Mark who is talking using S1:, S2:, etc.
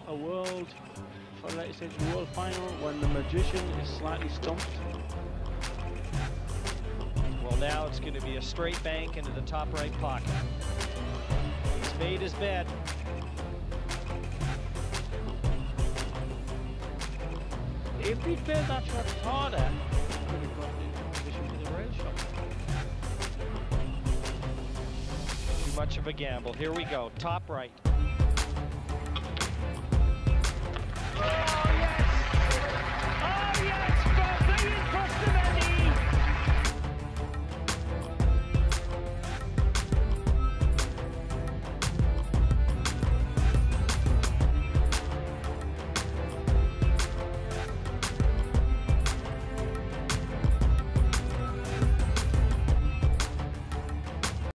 S1: a world, for let's say the world final, when the magician is slightly stumped.
S2: Well, now it's going to be a straight bank into the top right pocket. He's made his bed.
S1: If he'd played that shot harder, he could have gotten into position for the rail shot.
S2: Too much of a gamble. Here we go. Top right.